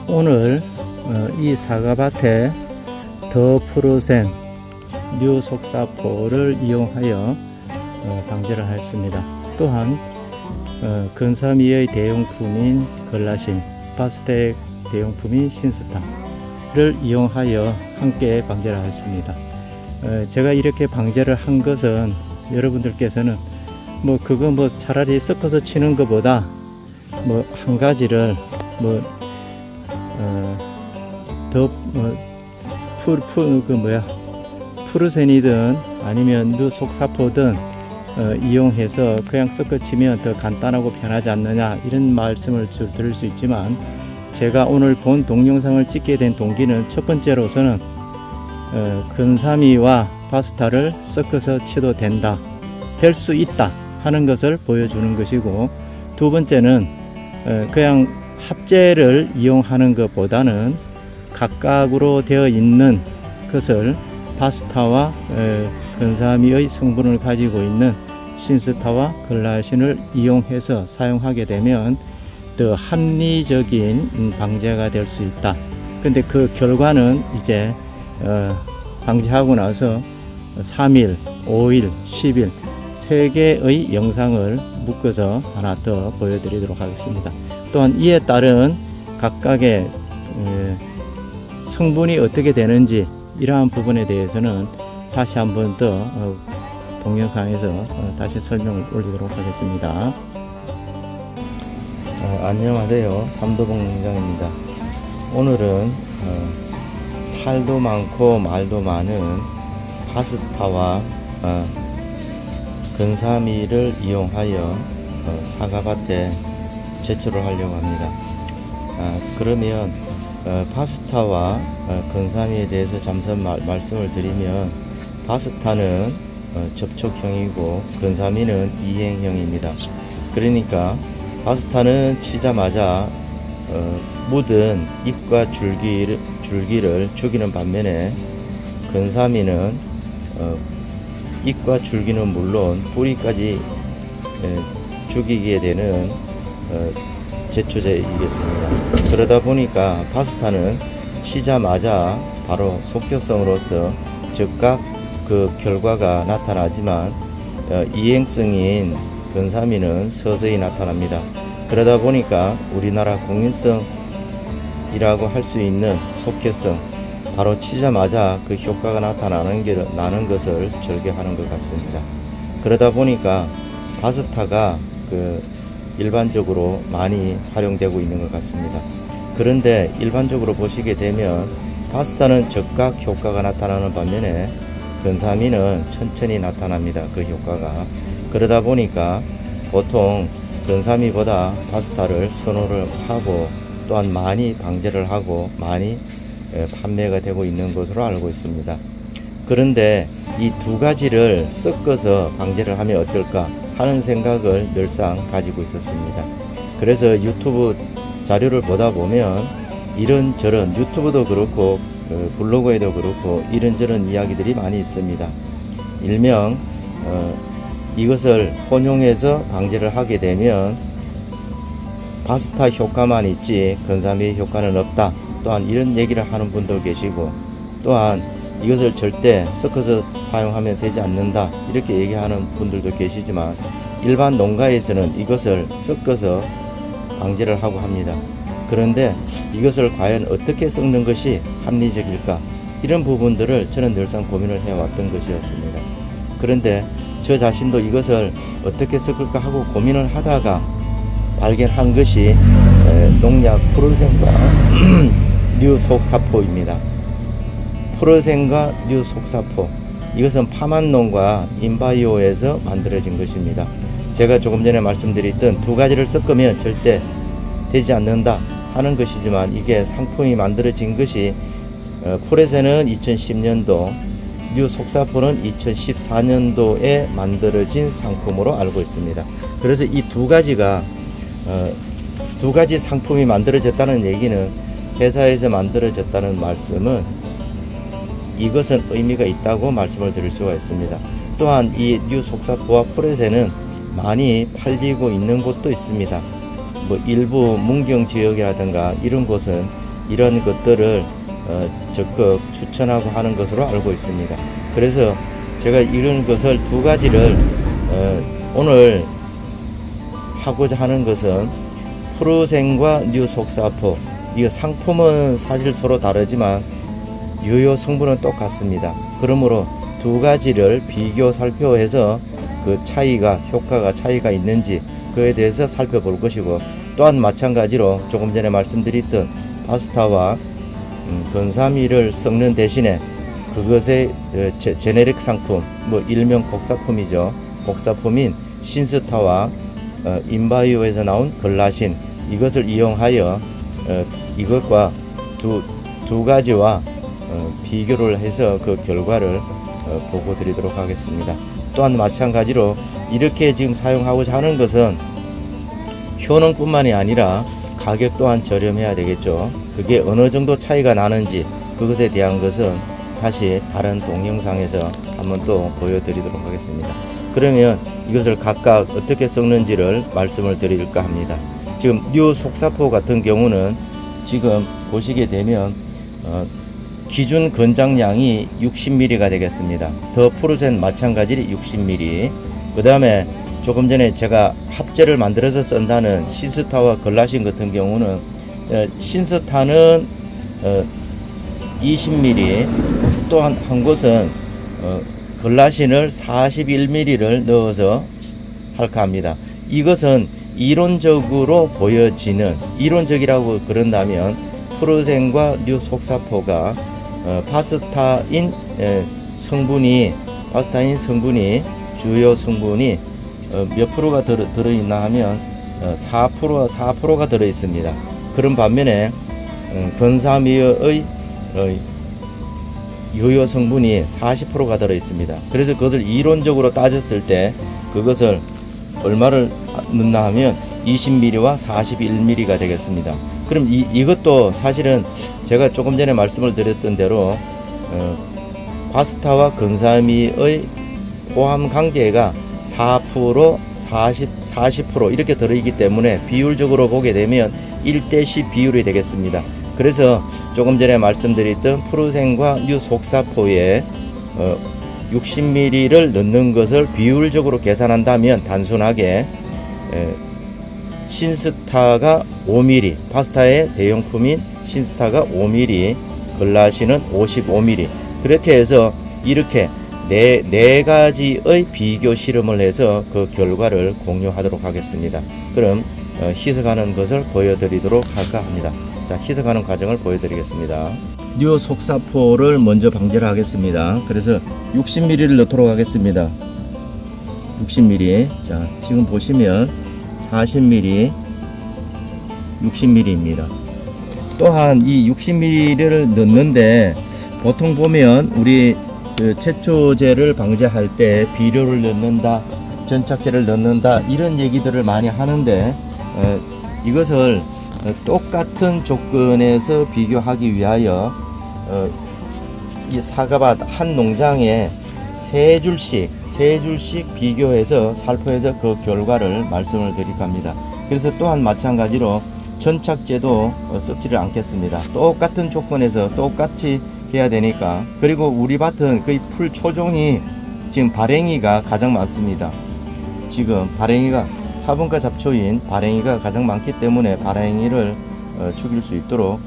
오늘 이 사과밭에 더 프로센 뉴속사포를 이용하여 방제를 했습니다. 또한 건사미의 대용품인 글라신, 파스텍 대용품인 신스탄을 이용하여 함께 방제를 했습니다. 제가 이렇게 방제를 한 것은 여러분들께서는 그거 차라리 섞어서 치는 것보다 한 가지를 프루센이든 아니면 뉴속사포든 이용해서 그냥 섞어 치면 더 간단하고 편하지 않느냐, 이런 말씀을 드릴 수 있지만, 제가 오늘 본 동영상을 찍게 된 동기는 첫 번째로서는 건사미와 파스타를 섞어서 치도 된다, 될 수 있다 하는 것을 보여주는 것이고, 두 번째는 그냥 합제를 이용하는 것보다는 각각으로 되어 있는 것을 파스타와 건사미의 성분을 가지고 있는 신스타와 글라신을 이용해서 사용하게 되면 더 합리적인 방제가 될 수 있다. 근데 그 결과는 이제 방제하고 나서 3일, 5일, 10일 3개의 영상을 묶어서 하나 더 보여드리도록 하겠습니다. 또한 이에 따른 각각의 성분이 어떻게 되는지, 이러한 부분에 대해서는 다시 한 번 더 동영상에서 다시 설명을 올리도록 하겠습니다. 안녕하세요, 삼도봉 농장입니다. 오늘은 탈도 많고 말도 많은 파스타와 건사미를 이용하여 사과밭에 제초를 하려고 합니다. 그러면 파스타와 건사미에 대해서 잠깐 말씀을 드리면, 파스타는 접촉형이고 건사미는 이행형입니다. 그러니까 파스타는 치자마자 묻은 잎과 줄기를 죽이는 반면에, 건사미는 잎과 줄기는 물론 뿌리까지 죽이게 되는 제초제이겠습니다. 그러다 보니까 파스타는 치자마자 바로 속효성으로서 즉각 그 결과가 나타나지만, 이행성인 건사미는 서서히 나타납니다. 그러다 보니까 우리나라 국민성이라고 할 수 있는 속효성, 바로 치자마자 그 효과가 나는 것을 절개하는 것 같습니다. 그러다 보니까 파스타가 일반적으로 많이 활용되고 있는 것 같습니다. 그런데 일반적으로 보시게 되면 파스타는 즉각 효과가 나타나는 반면에 건사미는 천천히 나타납니다, 그 효과가. 그러다 보니까 보통 건사미보다 파스타를 선호를 하고, 또한 많이 방제를 하고 많이 판매가 되고 있는 것으로 알고 있습니다. 그런데 이 두 가지를 섞어서 방제를 하면 어떨까 하는 생각을 늘상 가지고 있었습니다. 그래서 유튜브 자료를 보다 보면 이런저런, 유튜브도 그렇고 블로그에도 그렇고 이런저런 이야기들이 많이 있습니다. 일명 이것을 혼용해서 방제를 하게 되면 파스타 효과만 있지 건사미의 효과는 없다, 또한 이런 얘기를 하는 분도 계시고, 또한 이것을 절대 섞어서 사용하면 되지 않는다, 이렇게 얘기하는 분들도 계시지만, 일반 농가에서는 이것을 섞어서 방제를 하고 합니다. 그런데 이것을 과연 어떻게 섞는 것이 합리적일까, 이런 부분들을 저는 늘상 고민을 해왔던 것이었습니다. 그런데 저 자신도 이것을 어떻게 섞을까 하고 고민을 하다가 발견한 것이 농약 프로센과 뉴속사포입니다. 프로센과 뉴속사포, 이것은 파만농과 인바이오에서 만들어진 것입니다. 제가 조금 전에 말씀드렸던 두 가지를 섞으면 절대 되지 않는다 하는 것이지만, 이게 상품이 만들어진 것이 프로센은 2010년도, 뉴속사포는 2014년도에 만들어진 상품으로 알고 있습니다. 그래서 이 두 가지가 두 가지 상품이 만들어졌다는 얘기는, 회사에서 만들어졌다는 말씀은 이것은 의미가 있다고 말씀을 드릴 수가 있습니다. 또한 이 뉴속사포와 프로센은 많이 팔리고 있는 곳도 있습니다. 일부 문경 지역이라든가 이런 곳은 이런 것들을 적극 추천하고 하는 것으로 알고 있습니다. 그래서 제가 이런 것을 두 가지를 오늘 하고자 하는 것은 프루생과 뉴속사포, 이 상품은 사실 서로 다르지만 유효 성분은 똑같습니다. 그러므로 두 가지를 비교 살펴해서 그 효과가 차이가 있는지 그에 대해서 살펴볼 것이고, 또한 마찬가지로 조금 전에 말씀드렸던 파스타와 건사미를 섞는 대신에 그것의 제네릭 상품, 일명 복사품이죠. 복사품인 신스타와 인바이오에서 나온 글라신, 이것을 이용하여 이것과 두 가지와 비교를 해서 그 결과를 보고 드리도록 하겠습니다. 또한 마찬가지로 이렇게 지금 사용하고자 하는 것은 효능뿐만이 아니라 가격 또한 저렴해야 되겠죠. 그게 어느 정도 차이가 나는지 그것에 대한 것은 다시 다른 동영상에서 한번 또 보여드리도록 하겠습니다. 그러면 이것을 각각 어떻게 섞는지를 말씀을 드릴까 합니다. 지금 뉴속사포 같은 경우는 지금 보시게 되면 기준 권장량이 60ml가 되겠습니다. 더 프루센 마찬가지로 60ml. 그 다음에 조금 전에 제가 합제를 만들어서 쓴다는 신스타와 글라신 같은 경우는 신스타는 20ml, 또한 한 곳은 글라신을 41ml를 넣어서 할까 합니다. 이것은 이론적으로 보여지는, 이론적이라고 그런다면 프루센과 뉴속사포가 파스타인 성분이 주요 성분이 몇 프로가 들어있나 하면 4%가 들어있습니다. 그런 반면에 건사미의 유효 성분이 40%가 들어있습니다. 그래서 그것을 이론적으로 따졌을 때 그것을 얼마를 넣나 하면 20ml와 41ml가 되겠습니다. 그럼 이것도 사실은 제가 조금 전에 말씀을 드렸던 대로 파스타와 건사미의 포함 관계가 4%, 40% 이렇게 들어있기 때문에 비율적으로 보게 되면 1대10 비율이 되겠습니다. 그래서 조금 전에 말씀드렸던 프루센과 뉴속사포에 60ml를 넣는 것을 비율적으로 계산한다면 단순하게 신스타가 5ml, 파스타의 대용품인 신스타가 5ml, 글라신은 55ml, 그렇게 해서 이렇게 네 가지의 비교 실험을 해서 그 결과를 공유하도록 하겠습니다. 그럼 희석하는 것을 보여드리도록 할까 합니다. 자, 희석하는 과정을 보여드리겠습니다. 뉴속사포를 먼저 방제를 하겠습니다. 그래서 60ml를 넣도록 하겠습니다. 60ml. 자, 지금 보시면 40ml, 60ml입니다. 또한 이 60ml를 넣는데 보통 보면 우리 제초제를 방제할 때 비료를 넣는다, 전착제를 넣는다, 이런 얘기들을 많이 하는데 이것을 똑같은 조건에서 비교하기 위하여 이 사과밭 한 농장에 세 줄씩 비교해서 살포해서 그 결과를 말씀을 드릴까 합니다. 그래서 또한 마찬가지로 전착제도 썩지를 않겠습니다. 똑같은 조건에서 똑같이 해야 되니까. 그리고 우리 밭은 거의 풀 초종이 지금 발행이가 가장 많습니다. 지금 발행이가 화분과 잡초인 발행이가 가장 많기 때문에 발행이를 죽일 수 있도록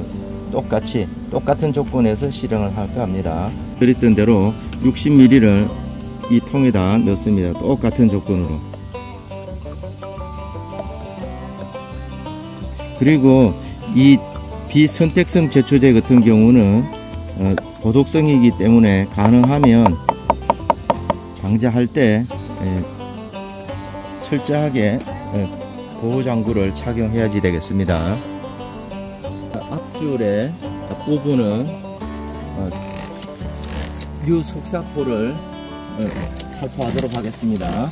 똑같은 조건에서 실행을 할까 합니다. 그랬던 대로 60ml를 이 통에다 넣습니다. 똑같은 조건으로. 그리고 이 비선택성 제초제 같은 경우는 고독성이기 때문에 가능하면 방제할 때 철저하게 보호장구를 착용해야지 되겠습니다. 앞줄의 앞부분은 뉴속사포를 살포하도록 하겠습니다.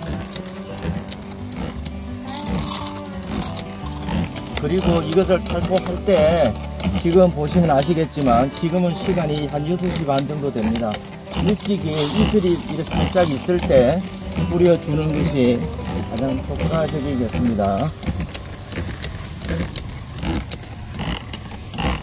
그리고 이것을 살포할 때 지금 보시면 아시겠지만 지금은 시간이 한 6시 반 정도 됩니다. 일찍이 이슬이 이렇게 살짝 있을 때 뿌려주는 것이 가장 효과적이겠습니다.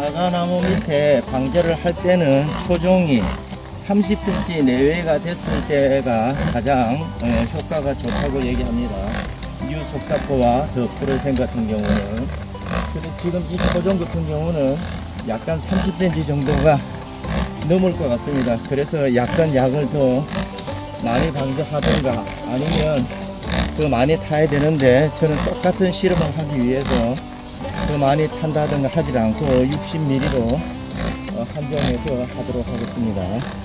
사과나무 밑에 방제를 할 때는 초종이 30cm 내외가 됐을 때가 가장 효과가 좋다고 얘기합니다. 유속사포와 더 프로센 같은 경우는. 그리고 지금 이 초종 같은 경우는 약간 30cm 정도가 넘을 것 같습니다. 그래서 약간 약을 더 많이 방제하든가 아니면 더 많이 타야 되는데, 저는 똑같은 실험을 하기 위해서 더 많이 탄다든가 하지 않고 60ml로 한정해서 하도록 하겠습니다.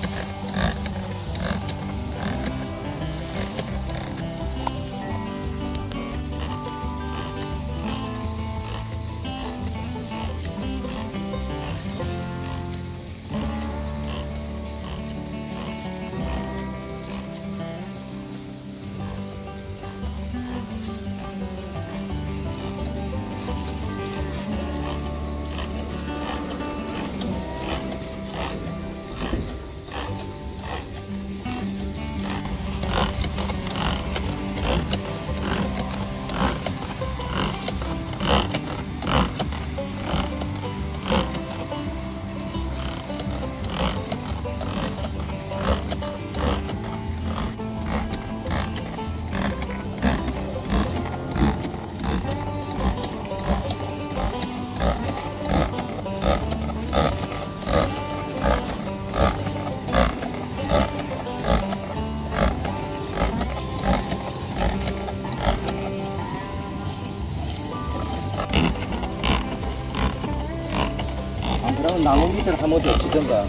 그럼 나무 밑을 한번 더 치든가.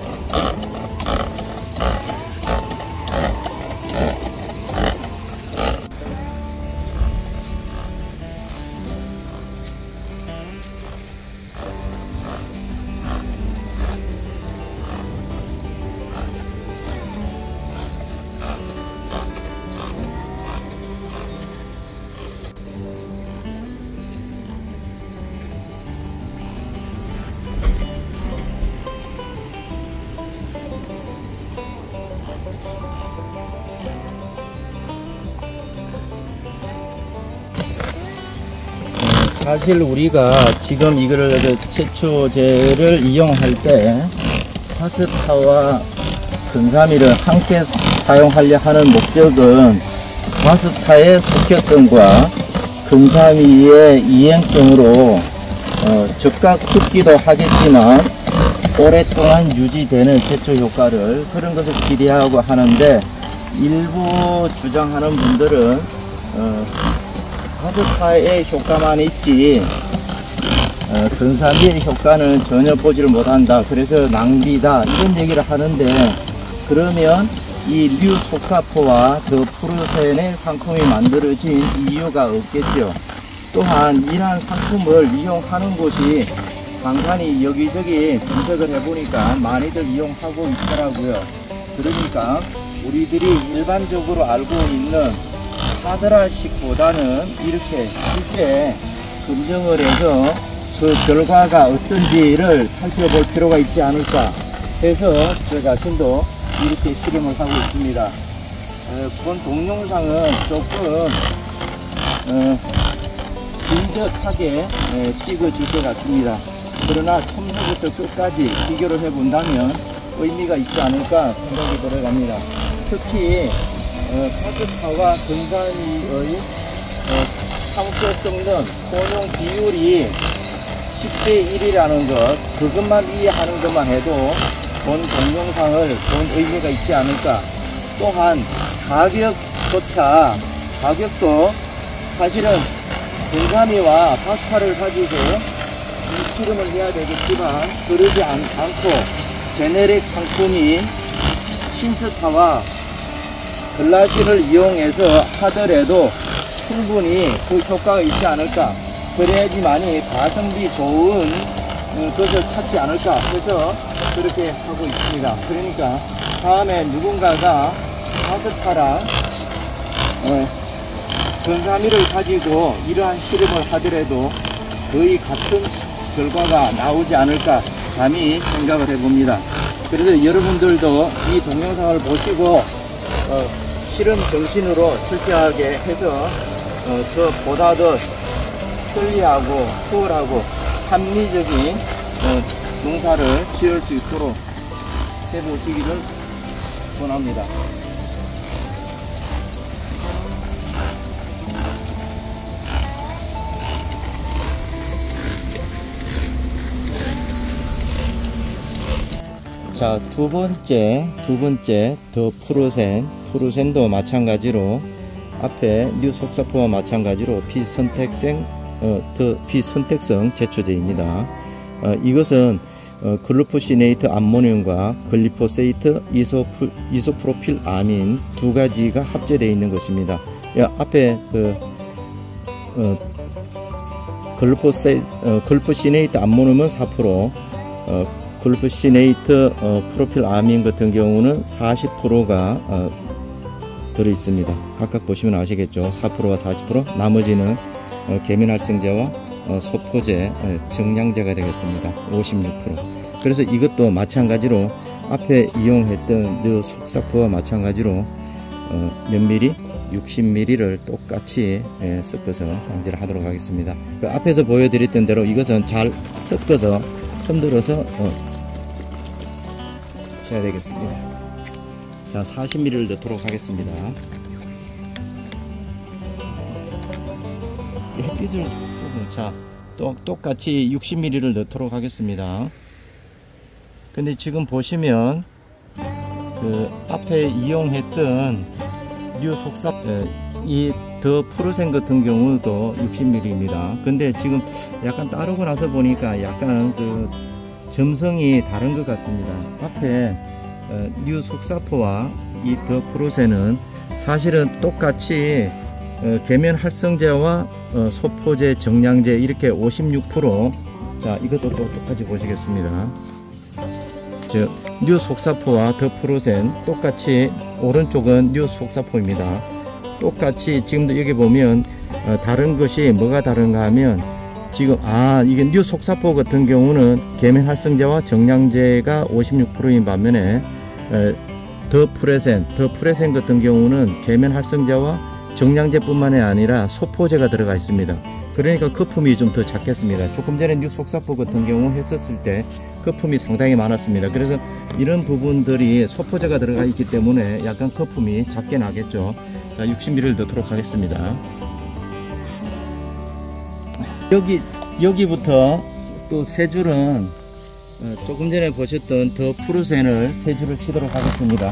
사실 우리가 지금 이거를 채초제를 이용할 때 파스타와 근사미를 함께 사용하려 하는 목적은 파스타의 속효성과 근사미의 이행성으로 즉각 죽기도 하겠지만 오랫동안 유지되는 채초 효과를, 그런 것을 기대하고 하는데, 일부 주장하는 분들은 파스타의 효과만 있지 근사미의 효과는 전혀 보지를 못한다, 그래서 낭비다, 이런 얘기를 하는데, 그러면 이 류속사포와 더 프루센의 상품이 만들어진 이유가 없겠죠. 또한 이러한 상품을 이용하는 곳이 간간히 여기저기 분석을 해보니까 많이들 이용하고 있더라고요. 그러니까 우리들이 일반적으로 알고 있는 하드라식보다는 이렇게 실제 검증을 해서 그 결과가 어떤지를 살펴볼 필요가 있지 않을까 해서 저 자신도 이렇게 실험을 하고 있습니다. 본 동영상은 조금 빈적하게 찍어줄 것 같습니다. 그러나 처음부터 끝까지 비교를 해본다면 의미가 있지 않을까 생각이 들어갑니다. 특히 파스타와 근사미의 상표성은 혼용 비율이 10대 1이라는 것, 그것만 이해하는 것만 해도 본 동영상을 본 의미가 있지 않을까. 또한 가격조차, 가격도 사실은 근사미와 파스타를 가지고 이 실험을 해야 되겠지만, 그러지 않고 제네릭 상품인 신스타와 글라신을 이용해서 하더라도 충분히 그 효과가 있지 않을까. 그래야지만이 가성비 좋은 것을 찾지 않을까 해서 그렇게 하고 있습니다. 그러니까 다음에 누군가가 파스타랑 근사미를 가지고 이러한 실험을 하더라도 거의 같은 결과가 나오지 않을까 감히 생각을 해봅니다. 그래서 여러분들도 이 동영상을 보시고 실험 정신으로 철저하게 해서 보다 더 편리하고 수월하고 합리적인 농사를 지을 수 있도록 해보시기를 권합니다. 자, 두 번째 더 프루센도 마찬가지로 앞에 뉴 속사포와 마찬가지로 비선택성 제초제입니다. 이것은 글루포시네이트 암모늄과 글리포세이트 이소프로필 아민 두 가지가 합제되어 있는 것입니다. 앞에 글루포시네이트 암모늄은 4%, 글루포시네이트 프로필 아민 같은 경우는 40%가 들어있습니다. 각각 보시면 아시겠죠. 4%와 40%, 나머지는 계면활성제와 소포제, 정량제가 되겠습니다. 56%. 그래서 이것도 마찬가지로 앞에 이용했던 속사포와 마찬가지로 몇 미리? 60ml를 똑같이 섞어서 방제를 하도록 하겠습니다. 그 앞에서 보여드렸던 대로 이것은 잘 섞어서 흔들어서 쳐야 되겠습니다. 자, 40ml를 넣도록 하겠습니다. 햇빛을 자, 똑같이 60ml를 넣도록 하겠습니다. 근데 지금 보시면 그 앞에 이용했던 뉴 속사 이 더 프로센 같은 경우도 60ml입니다. 근데 지금 약간 따르고 나서 보니까 약간 그 점성이 다른 것 같습니다. 앞에 뉴 속사포와 이 더 프로센은 사실은 똑같이 계면 활성제와 소포제, 정량제 이렇게 56%. 자, 이것도 또 똑같이 보시겠습니다. 뉴 속사포와 더 프로센 똑같이 오른쪽은 뉴 속사포입니다. 똑같이 지금도 여기 보면 다른 것이 뭐가 다른가 하면 지금 이게 뉴 속사포 같은 경우는 계면 활성제와 정량제가 56%인 반면에 더 프레센 같은 경우는 계면 활성제와 정량제뿐만이 아니라 소포제가 들어가 있습니다. 그러니까 거품이 좀 더 작겠습니다. 조금 전에 뉴 속사포 같은 경우 했었을 때 거품이 상당히 많았습니다. 그래서 이런 부분들이 소포제가 들어가 있기 때문에 약간 거품이 작게 나겠죠. 자, 60ml를 넣도록 하겠습니다. 여기부터 또 세 줄은 조금 전에 보셨던 더 프루센을 세 줄을 치도록 하겠습니다.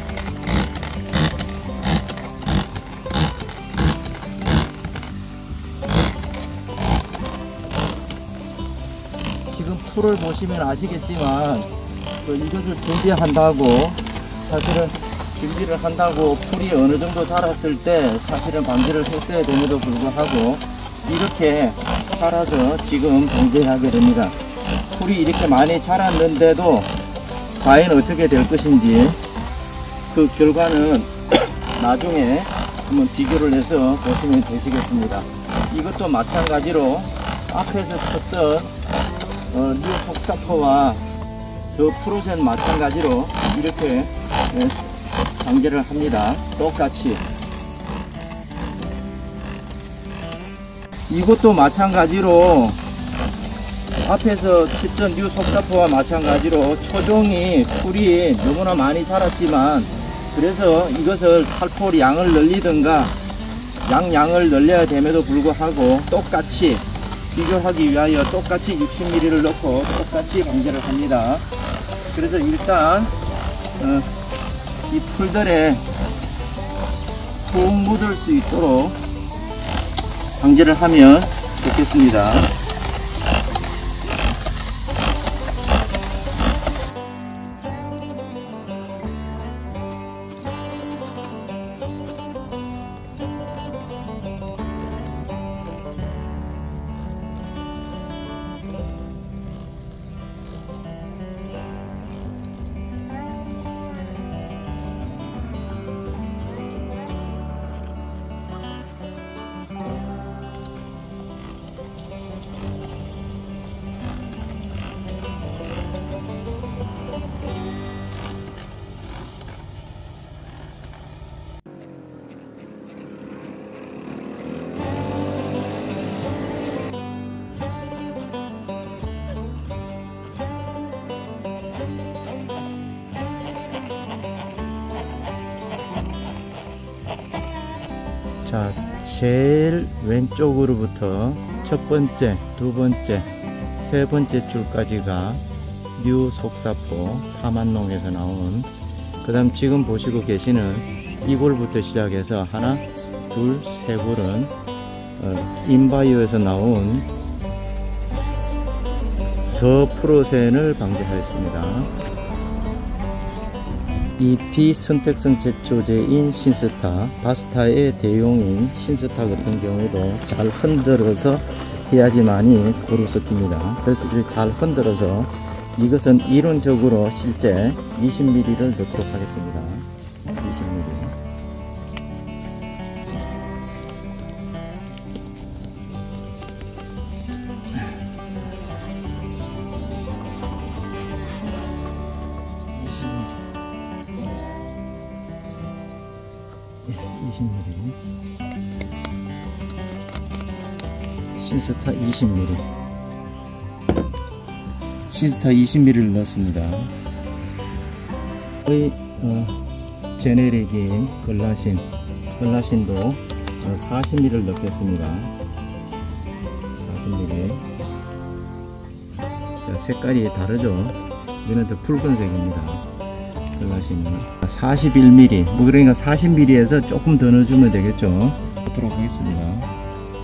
지금 풀을 보시면 아시겠지만 이것을 준비한다고 사실은 준비를 한다고 풀이 어느 정도 자랐을 때 사실은 방제를 했어야 됨에도 불구하고 이렇게 자라서 지금 방제하게 됩니다. 풀이 이렇게 많이 자랐는데도 과연 어떻게 될 것인지 그 결과는 나중에 한번 비교를 해서 보시면 되시겠습니다. 이것도 마찬가지로 앞에서 쳤던 뉴 속사포와 더 프로센 마찬가지로 이렇게 방제를 합니다. 똑같이. 이것도 마찬가지로 앞에서 쳤던 뉴 속사포와 마찬가지로 초종이 풀이 너무나 많이 자랐지만 그래서 이것을 살포 양을 늘리든가 양을 늘려야 됨에도 불구하고 똑같이 비교하기 위하여 똑같이 60ml를 넣고 똑같이 방제를 합니다. 그래서 일단 이 풀들에 푹 묻을 수 있도록 방제를 하면 좋겠습니다. 자, 제일 왼쪽으로부터 첫 번째, 두 번째, 세 번째 줄까지가 뉴 속사포 파만농에서 나온, 그 다음 지금 보시고 계시는 이 골부터 시작해서 하나, 둘, 세 골은 인바이오에서 나온 더 프로센을 방제하였습니다. 이 비선택성 제초제인 신스타, 바스타의 대용인 신스타 같은 경우도 잘 흔들어서 해야지만이 고루 섞입니다. 그래서 이렇게 잘 흔들어서, 이것은 이론적으로 실제 20ml를 넣도록 하겠습니다. 20ml. 신스타 20ml. 신스타 20ml를 넣었습니다. 거의 제네릭인 글라신도 40ml를 넣겠습니다. 40ml. 자, 색깔이 다르죠? 이거는 더 붉은색입니다. 글라신은 41ml, 그러니까 40ml에서 조금 더 넣어주면 되겠죠. 넣도록 하겠습니다.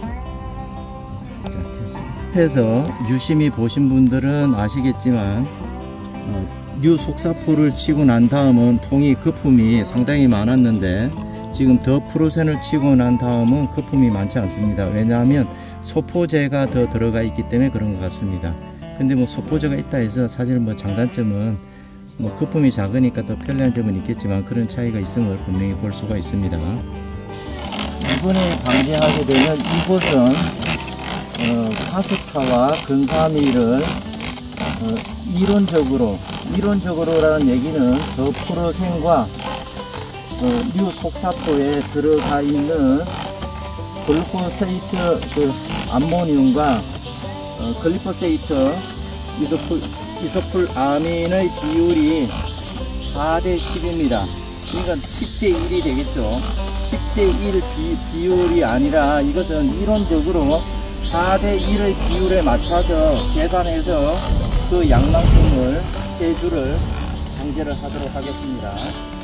해서 유심히 보신 분들은 아시겠지만 뉴 속사포를 치고 난 다음은 통이 거품이 상당히 많았는데, 지금 더 프로센을 치고 난 다음은 거품이 많지 않습니다. 왜냐하면 소포제가 더 들어가 있기 때문에 그런 것 같습니다. 근데 뭐 소포제가 있다 해서 사실 뭐 장단점은 뭐 거품이 작으니까 더 편리한 점은 있겠지만, 그런 차이가 있음을 분명히 볼 수가 있습니다. 이번에 방제하게 되면 이곳은 파스타와 근사미를 이론적으로라는 얘기는 더 프로센과 뉴 속사포에 들어가 있는 글루코세이트 암모늄과 글리포세이트 이소풀아민의 비율이 4대 10입니다. 그러니까 10대 1이 되겠죠. 10대 1 비율이 아니라, 이것은 이론적으로 4대 1의 비율에 맞춰서 계산해서 그 양만큼을 3주를 방제를 하도록 하겠습니다.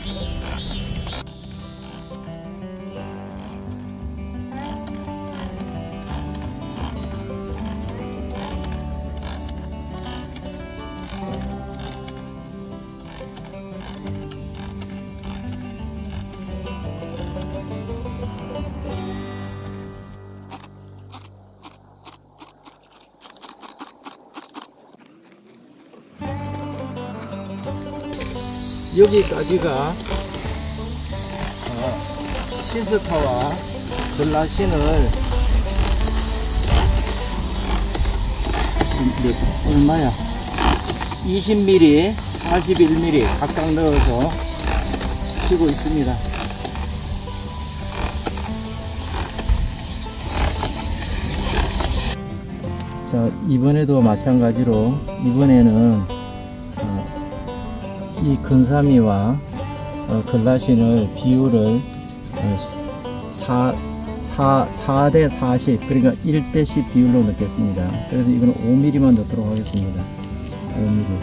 여기까지가 신스타와 글라신을 얼마야? 20ml, 41ml 각각 넣어서 치고 있습니다. 자, 이번에도 마찬가지로, 이번에는 이 근사미와 글라신을 비율을 4대 40, 그러니까 1대 10 비율로 넣겠습니다. 그래서 이거는 5mm만 넣도록 하겠습니다. 5mm.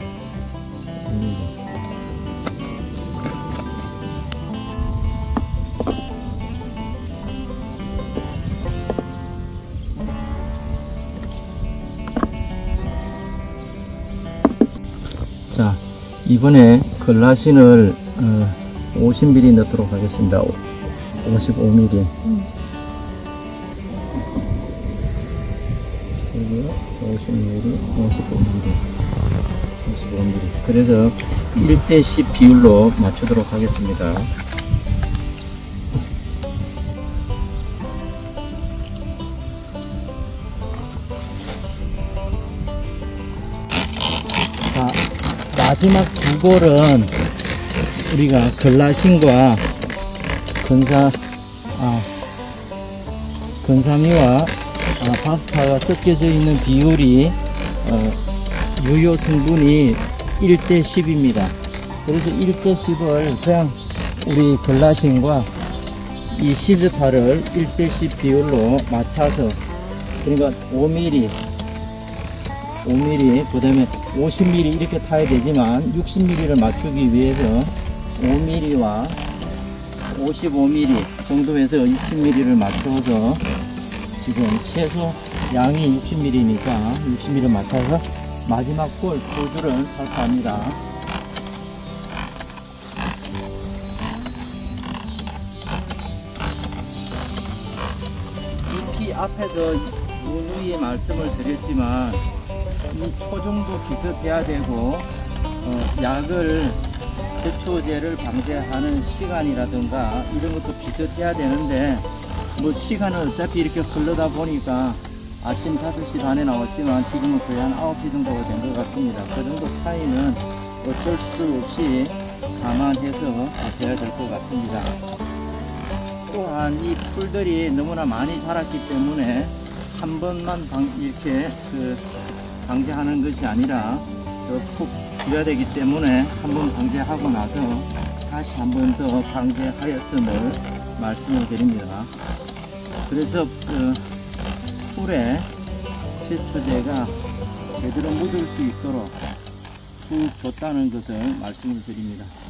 자, 이번에 글라신을 50ml 넣도록 하겠습니다. 55ml. 여기요, 50ml, 55ml. 55ml. 그래서 1대 10 비율로 맞추도록 하겠습니다. 자, 마지막 두 골은 우리가 글라신과 근사미와 파스타가 섞여져 있는 비율이 유효 성분이 1대 10입니다. 그래서 1대 10을 그냥 우리 글라신과 이 시스타를 1대10 비율로 맞춰서, 그러니까 5mm, 그 다음에 50mm 이렇게 타야 되지만 60mm를 맞추기 위해서 5mm와 55mm 정도에서 20mm를 맞춰서 지금 최소 양이 60mm니까 60mm 맞춰서 마지막 볼 포즈를 살포합니다. 잎이 앞에서 누누이 말씀을 드렸지만 이 초정도 비슷해야 되고 약을 대초제를 방제하는 시간이라든가 이런 것도 비슷해야 되는데 뭐 시간은 어차피 이렇게 흘러다 보니까 아침 5시 반에 나왔지만 지금은 거의 한 9시 정도가 된 것 같습니다. 그 정도 차이는 어쩔 수 없이 감안해서 하셔야 될 것 같습니다. 또한 이 풀들이 너무나 많이 자랐기 때문에 한 번만 이렇게 방제하는 것이 아니라 푹 줘야 되기 때문에 한 번 방제하고 나서 다시 한 번 더 방제하였음을 말씀을 드립니다. 그래서 풀에 제초제가 제대로 묻을 수 있도록 푹 줬다는 것을 말씀을 드립니다.